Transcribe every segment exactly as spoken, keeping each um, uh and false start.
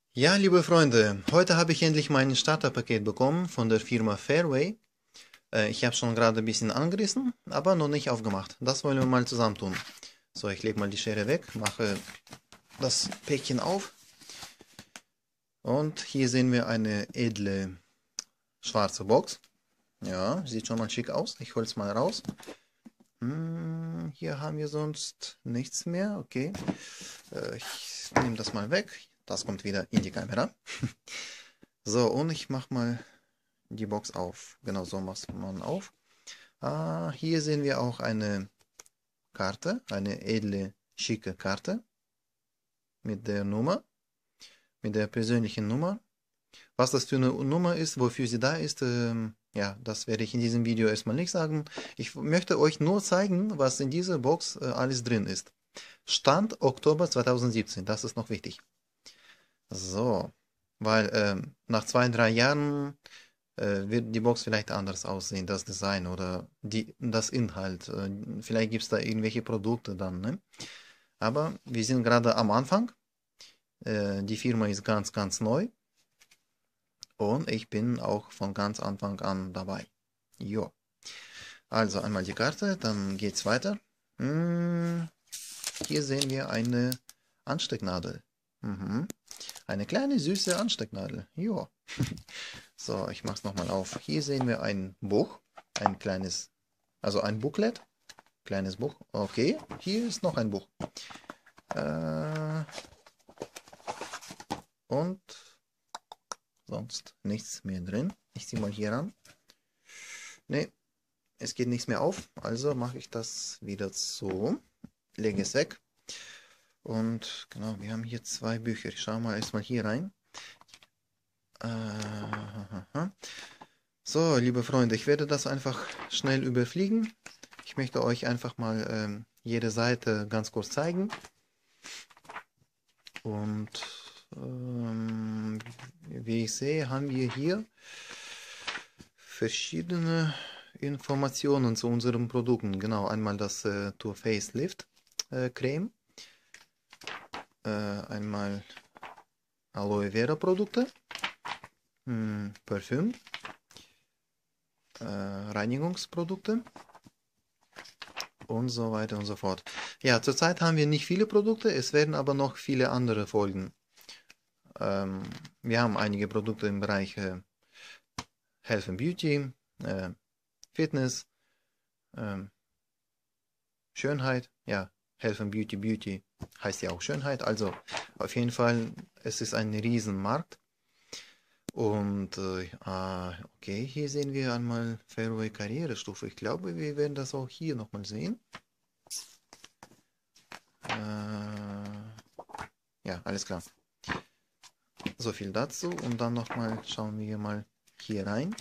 Ja, liebe Freunde, heute habe ich endlich mein Starterpaket bekommen von der Firma Fairway. Äh, ich habe schon gerade ein bisschen angerissen, aber noch nicht aufgemacht. Das wollen wir mal zusammen tun. So, ich lege mal die Schere weg, mache das Päckchen auf und hier sehen wir eine edle schwarze Box. Ja, sieht schon mal schick aus. Ich hole es mal raus. Hm, hier haben wir sonst nichts mehr. Okay, äh, ich nehme das mal weg. Das kommt wieder in die Kamera. So, und ich mache mal die Box auf. Genau so macht man auf. Ah, hier sehen wir auch eine Karte, eine edle, schicke Karte mit der Nummer, mit der persönlichen Nummer. Was das für eine Nummer ist, wofür sie da ist, ähm, ja, das werde ich in diesem Video erstmal nicht sagen. Ich möchte euch nur zeigen, was in dieser Box äh, alles drin ist. Stand Oktober zweitausendsiebzehn, das ist noch wichtig. So, weil ähm, nach zwei, drei Jahren äh, wird die Box vielleicht anders aussehen, das Design oder die, das Inhalt. Äh, vielleicht gibt es da irgendwelche Produkte dann, ne? Aber wir sind gerade am Anfang. Äh, die Firma ist ganz, ganz neu und ich bin auch von ganz Anfang an dabei. Jo. Also einmal die Karte, dann geht's weiter. Hm, hier sehen wir eine Anstecknadel. Mhm. Eine kleine süße Anstecknadel. Jo. So, ich mache es nochmal auf. Hier sehen wir ein Buch, ein kleines, also ein Booklet, kleines Buch. Okay, hier ist noch ein Buch. Äh, und sonst nichts mehr drin. Ich ziehe mal hier ran. Ne, es geht nichts mehr auf, also mache ich das wieder so. Lege es weg. Und genau, wir haben hier zwei Bücher. Ich schaue mal erstmal hier rein. Äh, so, liebe Freunde, ich werde das einfach schnell überfliegen. Ich möchte euch einfach mal ähm, jede Seite ganz kurz zeigen. Und ähm, wie ich sehe, haben wir hier verschiedene Informationen zu unseren Produkten. Genau, einmal das äh, Too Faced Lift äh, Creme, äh, einmal Aloe Vera Produkte, hm, Parfüm, äh, Reinigungsprodukte und so weiter und so fort. Ja, zurzeit haben wir nicht viele Produkte, es werden aber noch viele andere folgen. Ähm, wir haben einige Produkte im Bereich äh, Health and Beauty, äh, Fitness, ähm, Schönheit, ja, Health and Beauty, Beauty heißt ja auch Schönheit, also auf jeden Fall, es ist ein Riesenmarkt. Und äh, ah, okay, hier sehen wir einmal Fairway Karrierestufe. Ich glaube, wir werden das auch hier nochmal sehen. Äh, ja, alles klar. So viel dazu. Und dann nochmal schauen wir mal hier rein.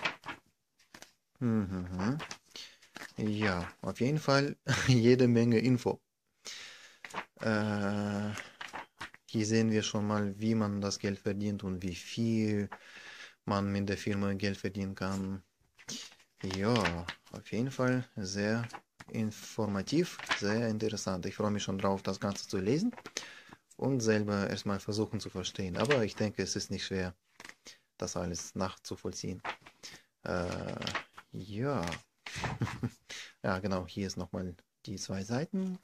Mhm. Ja, auf jeden Fall jede Menge Info. Äh, hier sehen wir schon mal, wie man das Geld verdient und wie viel man mit der Firma Geld verdienen kann. Ja, auf jeden Fall sehr informativ, sehr interessant. Ich freue mich schon drauf, das Ganze zu lesen und selber erstmal versuchen zu verstehen. Aber ich denke, es ist nicht schwer, das alles nachzuvollziehen. Äh, ja. Ja, genau, hier ist nochmal die zwei Seiten.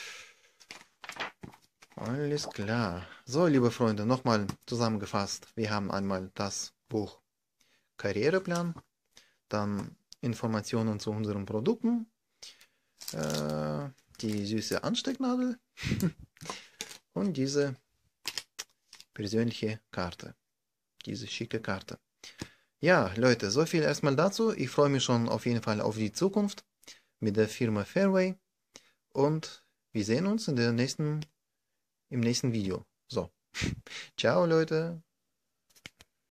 Alles klar. So, liebe Freunde, nochmal zusammengefasst. Wir haben einmal das Buch Karriereplan, dann Informationen zu unseren Produkten, äh, die süße Anstecknadel und diese persönliche Karte, diese schicke Karte. Ja, Leute, so viel erstmal dazu. Ich freue mich schon auf jeden Fall auf die Zukunft mit der Firma Fairway und wir sehen uns in der nächsten, im nächsten Video. So, ciao Leute.